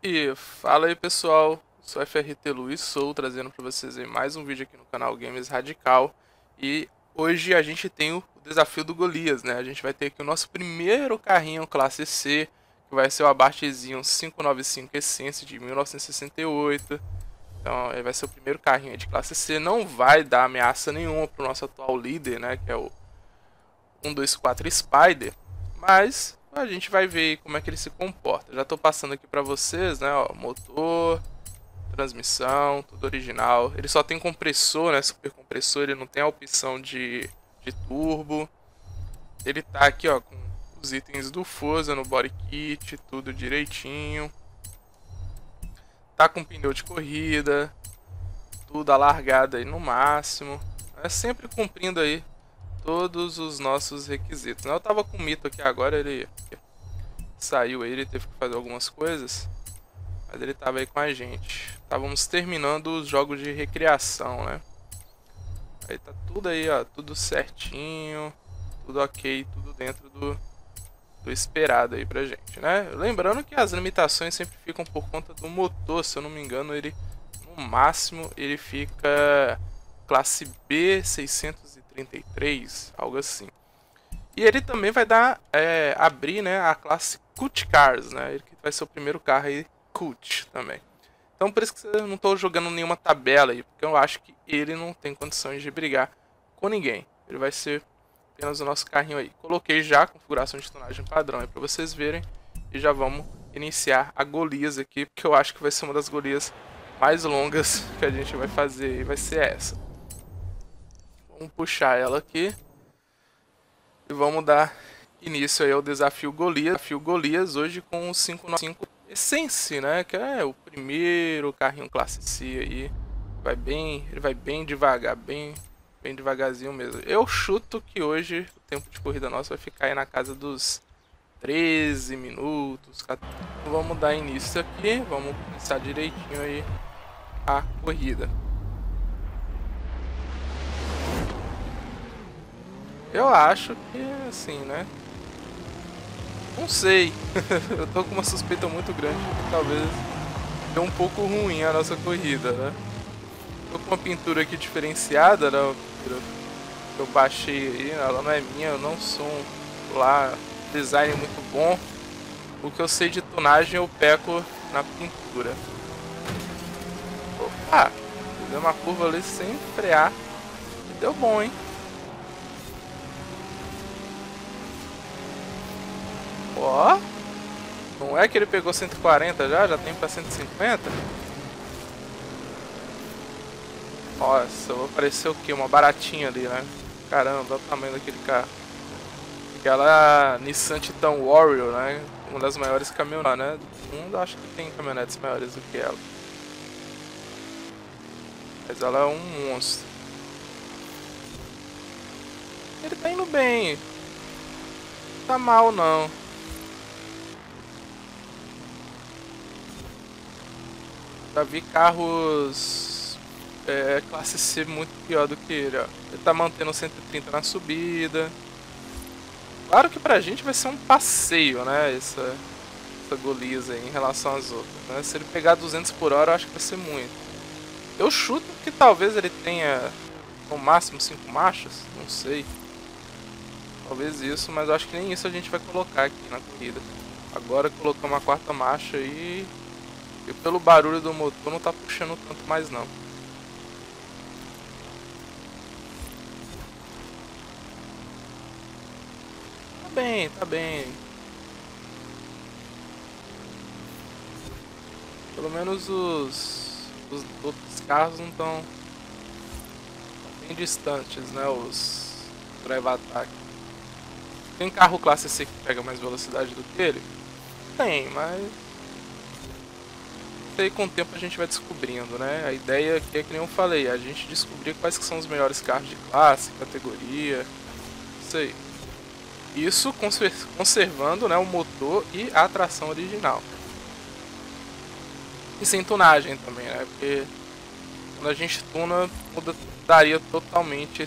E fala aí pessoal, sou FRT Luiz, sou trazendo para vocês aí mais um vídeo aqui no canal Games Radical. E hoje a gente tem o desafio do Golias, né? A gente vai ter aqui o nosso primeiro carrinho classe C, que vai ser o Abarthzinho 595 Essence de 1968. Então ele vai ser o primeiro carrinho de classe C, não vai dar ameaça nenhuma pro nosso atual líder, né? Que é o 124 Spider, mas a gente vai ver como é que ele se comporta. Já estou passando aqui para vocês, né, ó, motor, transmissão, tudo original. Ele só tem compressor, né, super compressor, ele não tem a opção de turbo. Ele tá aqui, ó, com os itens do Forza no body kit, tudo direitinho. Tá com pneu de corrida, tudo alargado aí no máximo. É sempre cumprindo aí todos os nossos requisitos. Eu tava com o Mito aqui agora, ele saiu aí, ele teve que fazer algumas coisas, mas ele tava aí com a gente. Estávamos terminando os jogos de recriação, né? Aí tá tudo aí, ó, tudo certinho, tudo ok, tudo dentro do esperado aí pra gente, né? Lembrando que as limitações sempre ficam por conta do motor, se eu não me engano, ele no máximo ele fica classe B 633, algo assim. E ele também vai dar abrir, né, a classe Cult Cars, né? Ele que vai ser o primeiro carro aí Cult também. Então por isso que eu não estou jogando nenhuma tabela aí, porque eu acho que ele não tem condições de brigar com ninguém. Ele vai ser apenas o nosso carrinho aí. Coloquei já a configuração de tonagem padrão aí para vocês verem e já vamos iniciar a Golias aqui, porque eu acho que vai ser uma das Golias mais longas que a gente vai fazer e vai ser essa. Vamos puxar ela aqui e vamos dar início aí ao desafio Golias. Desafio Golias hoje com o 595 Essence, né? Que é o primeiro carrinho classe C aí. Ele vai bem devagar, bem devagarzinho mesmo. Eu chuto que hoje o tempo de corrida nosso vai ficar aí na casa dos 13 minutos. Vamos dar início aqui, vamos começar direitinho aí a corrida. Eu acho que assim, né? Não sei. Eu tô com uma suspeita muito grande que talvez deu um pouco ruim a nossa corrida, né? Tô com uma pintura aqui diferenciada, né? Que eu baixei aí, ela não é minha, eu não sou lá design muito bom. O que eu sei de tonagem eu peco na pintura. Opa! Fiz uma curva ali sem frear. E deu bom, hein? Ó, não é que ele pegou 140 já tem pra 150? Nossa, vou parecer o que? Uma baratinha ali, né? Caramba, olha o tamanho daquele carro. Aquela Nissan Titan Warrior, né? Uma das maiores caminhonetes, né? Do mundo, acho que tem caminhonetes maiores do que ela. Mas ela é um monstro. Ele tá indo bem. Não tá mal, não. Já vi carros classe C muito pior do que ele, ó. Ele tá mantendo 130 na subida. Claro que pra gente vai ser um passeio, né? Essa Golias aí em relação às outras, né? Se ele pegar 200 por hora, eu acho que vai ser muito. Eu chuto que talvez ele tenha no máximo 5 marchas, não sei. Talvez isso, mas eu acho que nem isso a gente vai colocar aqui na corrida. Agora colocou uma quarta marcha aí. E pelo barulho do motor não tá puxando tanto mais não. Tá bem, tá bem. Pelo menos os outros carros não estão bem distantes, né? Os Drive Attack. Tem carro classe C que pega mais velocidade do que ele? Tem, mas aí com o tempo a gente vai descobrindo, né? A ideia aqui é que nem eu falei, a gente descobrir quais que são os melhores carros de classe, categoria, isso aí. Isso conservando, né, o motor e a tração original. E sem tunagem também, né? Porque quando a gente tuna, mudaria totalmente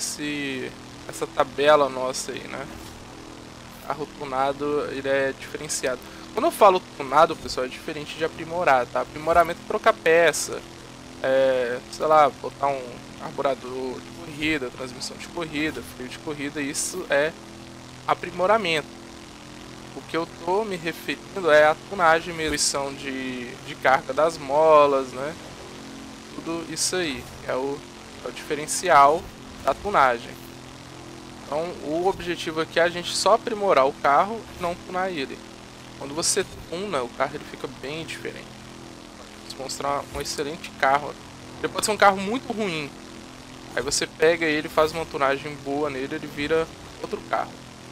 essa tabela nossa aí, né? Carro tunado, ele é diferenciado. Quando eu falo tunado, pessoal, é diferente de aprimorar, tá? Aprimoramento é trocar peça, sei lá, botar um carburador de corrida, transmissão de corrida, freio de corrida, isso é aprimoramento. O que eu tô me referindo é a tunagem mesmo, distribuição de carga das molas, né? Tudo isso aí, é o diferencial da tunagem. Então o objetivo aqui é a gente só aprimorar o carro e não tunar ele. Quando você tuna, o carro ele fica bem diferente. Vou mostrar um excelente carro. Ele pode ser um carro muito ruim. Aí você pega ele, faz uma tunagem boa nele, ele vira outro carro.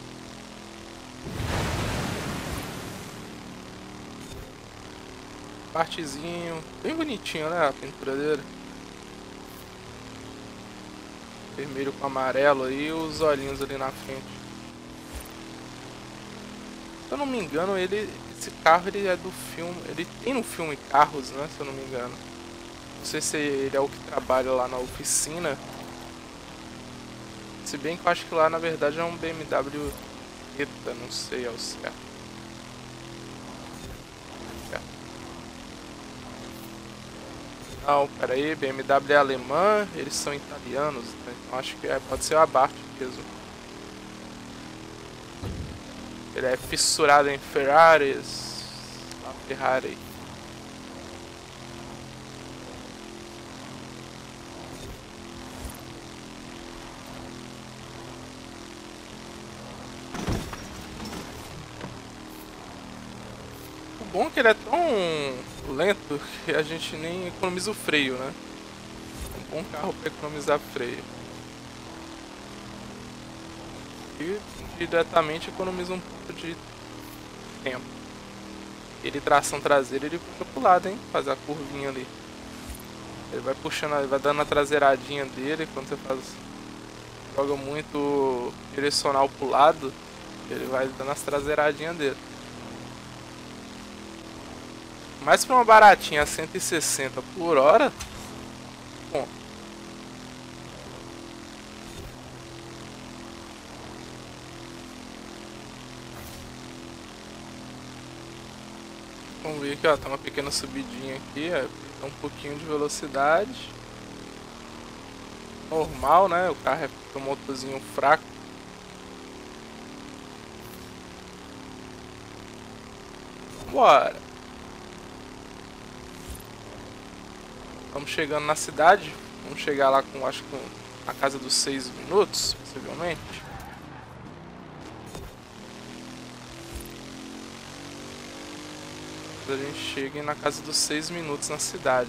Partezinho, bem bonitinho, né, a pintura dele. Vermelho com amarelo aí, os olhinhos ali na frente. Se eu não me engano, esse carro ele é do filme, ele tem no filme Carros, né, se eu não me engano. Não sei se ele é o que trabalha lá na oficina. Se bem que eu acho que lá na verdade é um BMW Jetta, não sei ao certo. Não, pera aí, BMW é alemã, eles são italianos, né? Então acho que pode ser o Abarth mesmo. Ele é fissurado em Ferraris, a Ferrari. O bom é que ele é tão lento que a gente nem economiza o freio, né? Um bom carro para economizar freio. E diretamente economiza um pouco de tempo. Ele tração traseira, ele puxa pro lado, hein? Fazer a curvinha ali. Ele vai puxando, ele vai dando a traseiradinha dele. Quando você joga muito direcional pro lado, ele vai dando as traseiradinhas dele. Mas pra uma baratinha a 160 por hora, bom. Vamos ver aqui, ó, tá uma pequena subidinha aqui, ó, um pouquinho de velocidade. Normal, né? O carro é um motorzinho fraco. Bora. Estamos chegando na cidade. Vamos chegar lá com, acho que na casa dos 6 minutos, possivelmente. A gente chega na casa dos 6 minutos na cidade.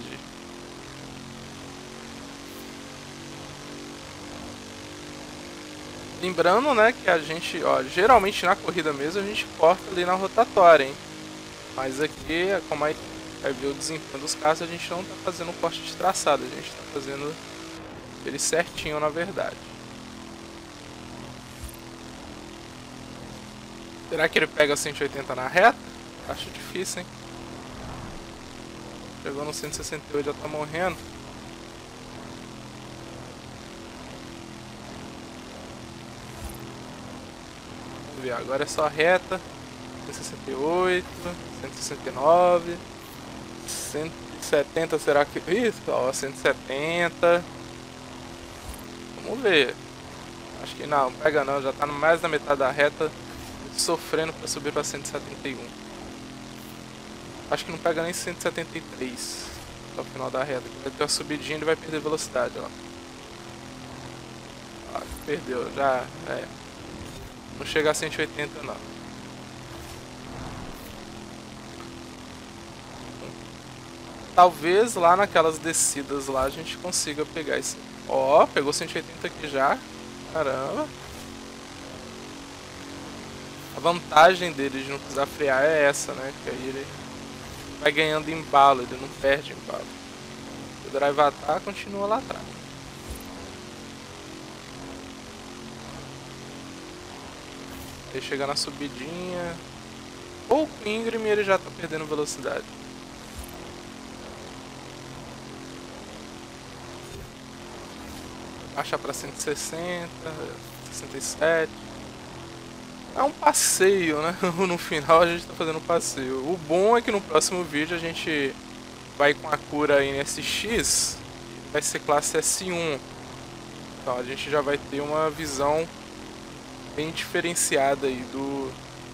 Lembrando, né, que a gente, ó, geralmente na corrida mesmo a gente corta ali na rotatória, hein. Mas aqui, como aí vai ver o desempenho dos carros, a gente não tá fazendo um corte de traçado, a gente tá fazendo ele certinho, na verdade. Será que ele pega 180 na reta? Acho difícil, hein. Chegou no 168, já tá morrendo. Vamos ver, agora é só reta. 168, 169, 170, será que... Isso, ó, 170. Vamos ver. Acho que não, pega não, já tá mais da metade da reta, sofrendo pra subir pra 171. Acho que não pega nem 173 no final da reta. Vai ter uma subidinha e ele vai perder velocidade, ó. Ah, perdeu, já, não chega a 180 não. Talvez lá naquelas descidas lá a gente consiga pegar esse... Ó, pegou 180 aqui já. Caramba. A vantagem dele de não precisar frear é essa, né? Que aí ele vai ganhando embalo, ele não perde embalo. O drive attack continua lá atrás. Aí chega na subidinha. Pouco íngreme, ele já tá perdendo velocidade. Baixa pra 160, 67. É um passeio, né? No final a gente tá fazendo um passeio. O bom é que no próximo vídeo a gente vai com a cura NSX, vai ser classe S1. Então a gente já vai ter uma visão bem diferenciada aí do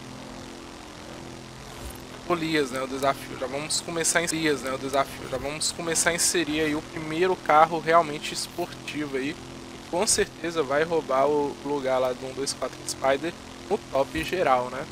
Golias, né, o desafio. Já vamos começar a inserir, né, o desafio. Já vamos começar a inserir aí o primeiro carro realmente esportivo aí. Que com certeza vai roubar o lugar lá do 124 Spider no top geral, né?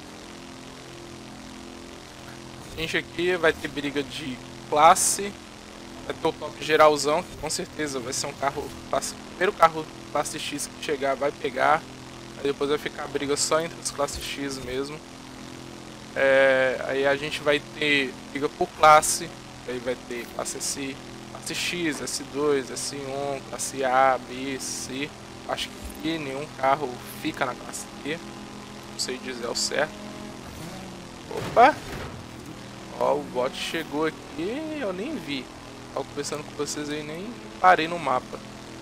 A gente aqui vai ter briga de classe, vai ter o top geralzão, que com certeza vai ser um carro classe, o primeiro carro classe X que chegar vai pegar. Aí depois vai ficar a briga só entre os classe X mesmo. Aí a gente vai ter briga por classe, aí vai ter classe S, classe X, S2, S1, classe A, B, C. Acho que nenhum carro fica na classe D, não sei dizer ao certo. Opa! Ó, o bot chegou aqui, eu nem vi. Tava conversando com vocês aí, nem parei no mapa.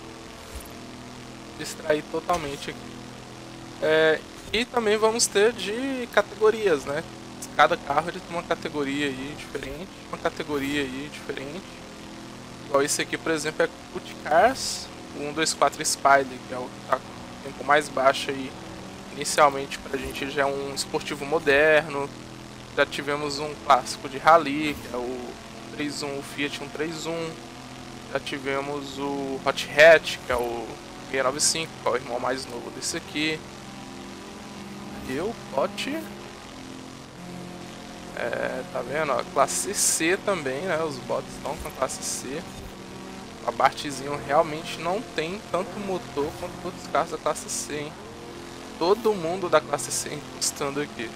Distraí totalmente aqui. E também vamos ter de categorias, né? Cada carro ele tem uma categoria aí diferente, Igual esse aqui, por exemplo, é Cut Cars, o 124 Spider, que é o que tá com o tempo mais baixo aí. Inicialmente pra gente já é um esportivo moderno. Já tivemos um clássico de rally, que é o 31, o Fiat 131. Já tivemos o Hot Hatch, que é o 695, que é o irmão mais novo desse aqui. E o bot... tá vendo? Ó, classe C também, né? Os bots estão com a classe C. A Bartzinho realmente não tem tanto motor quanto outros carros da classe C, hein? Todo mundo da classe C encostando aqui.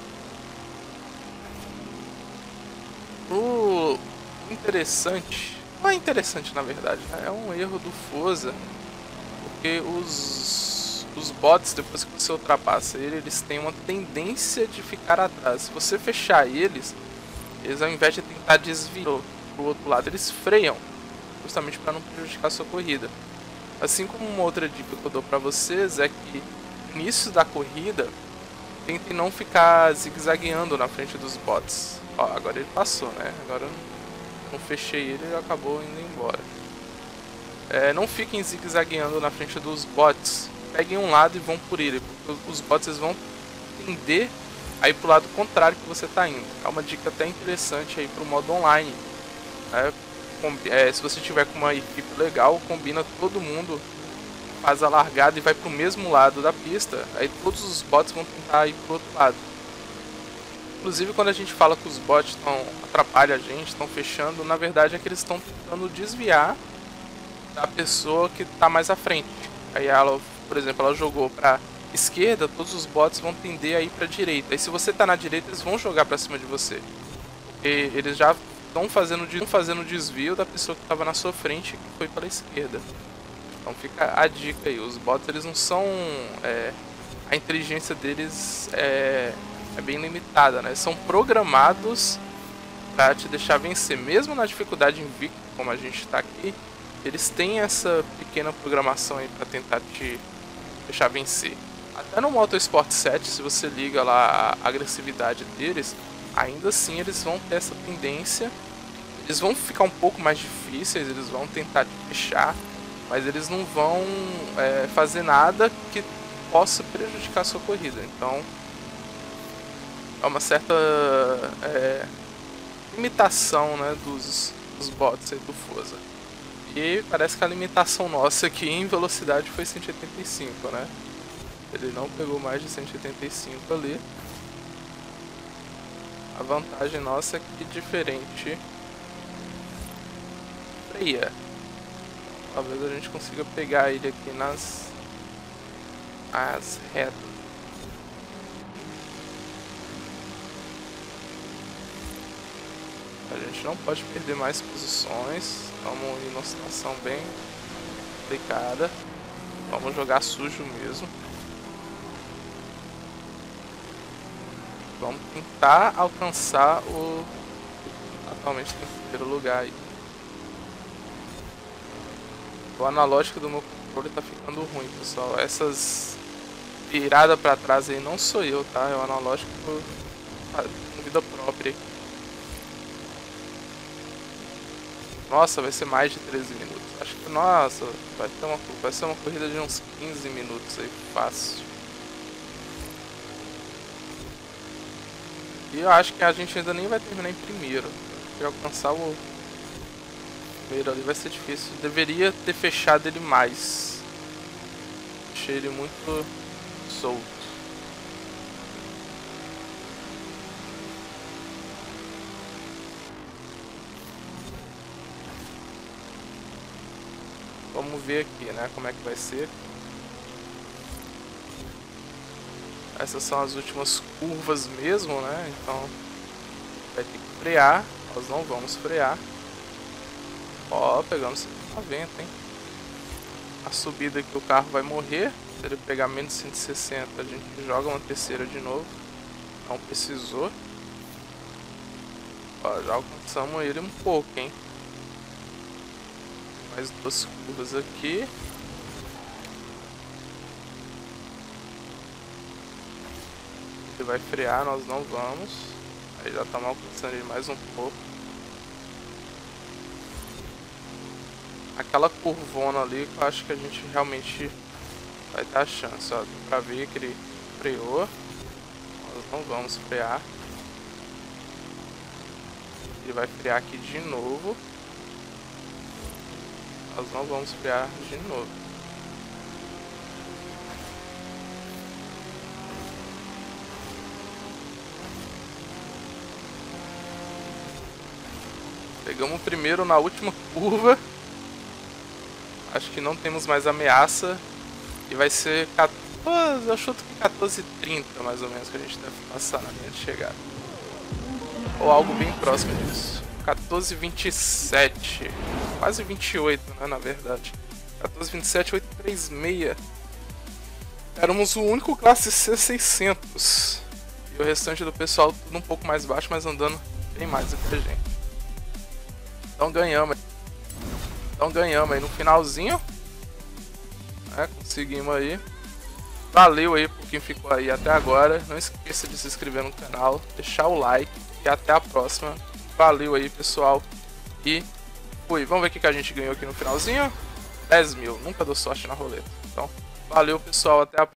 O interessante, não é interessante na verdade, né? É um erro do Forza, porque os bots, depois que você ultrapassa ele, eles têm uma tendência de ficar atrás. Se você fechar eles ao invés de tentar desviar pro outro lado, eles freiam, justamente para não prejudicar a sua corrida. Assim como uma outra dica que eu dou para vocês é que no início da corrida, tentem não ficar zigue-zagueando na frente dos bots. Ó, agora ele passou, né? Agora eu não fechei ele e acabou indo embora. Não fiquem zigue-zagueando na frente dos bots. Peguem um lado e vão por ele, porque os bots eles vão tender a ir pro lado contrário que você está indo. É uma dica até interessante aí pro modo online. Né? Se você tiver com uma equipe legal, combina todo mundo, faz a largada e vai pro mesmo lado da pista. Aí todos os bots vão tentar ir pro outro lado. Inclusive quando a gente fala que os bots atrapalham a gente, estão fechando, na verdade é que eles estão tentando desviar da pessoa que está mais à frente. Aí ela, por exemplo, ela jogou para esquerda, todos os bots vão tender a ir para direita. E se você está na direita, eles vão jogar para cima de você. Porque eles já estão fazendo desvio da pessoa que estava na sua frente, que foi para a esquerda. Então fica a dica aí. Os bots eles não são a inteligência deles é bem limitada, né? São programados para te deixar vencer, mesmo na dificuldade invicta, como a gente está aqui. Eles têm essa pequena programação aí para tentar te deixar vencer. Até no Motorsport 7, se você liga lá a agressividade deles, ainda assim eles vão ter essa tendência. Eles vão ficar um pouco mais difíceis, eles vão tentar te fechar, mas eles não vão fazer nada que possa prejudicar a sua corrida. Então é uma certa limitação, né, dos bots aí do Forza. E parece que a limitação nossa aqui em velocidade foi 185, né? Ele não pegou mais de 185 ali. A vantagem nossa é que diferente freia. Talvez a gente consiga pegar ele aqui nas retas. A gente não pode perder mais posições. Estamos em uma situação bem complicada. Vamos jogar sujo mesmo. Vamos tentar alcançar o atualmente tem primeiro lugar aí. O analógico do meu controle tá ficando ruim, pessoal. Essas virada pra trás aí não sou eu, tá? É o analógico com vida própria. Nossa, vai ser mais de 13 minutos. Acho que, nossa, vai ser uma corrida de uns 15 minutos aí, fácil. E eu acho que a gente ainda nem vai terminar em primeiro. Pra alcançar o primeiro ali vai ser difícil. Deveria ter fechado ele mais. Deixei ele muito solto. Vamos ver aqui, né, como é que vai ser. Essas são as últimas curvas mesmo, né? Então vai ter que frear. Nós não vamos frear. Ó, pegamos 190, hein? A subida aqui o carro vai morrer. Se ele pegar menos 160, a gente joga uma terceira de novo. Não precisou. Ó, já alcançamos ele um pouco, hein? Mais duas curvas aqui. Ele vai frear, nós não vamos. Aí já estamos alcançando ele mais um pouco. Aquela curvona ali que eu acho que a gente realmente vai dar chance, ó. Dá pra ver que ele freou. Nós não vamos frear. Ele vai frear aqui de novo. Nós não vamos frear de novo. Pegamos o primeiro na última curva. Acho que não temos mais ameaça. E vai ser 14, eu chuto que 14h30 mais ou menos que a gente deve passar na linha de chegada. Ou algo bem próximo disso. 14h27. Quase 28, né, na verdade. 14h27, 836. Éramos o único classe C600. E o restante do pessoal tudo um pouco mais baixo, mas andando bem mais do que a gente. Então ganhamos aí no finalzinho. Conseguimos aí. Valeu aí por quem ficou aí até agora. Não esqueça de se inscrever no canal, deixar o like e até a próxima. Valeu aí, pessoal. E fui. Vamos ver o que a gente ganhou aqui no finalzinho. 10 mil. Nunca dou sorte na roleta. Então, valeu, pessoal. Até a próxima.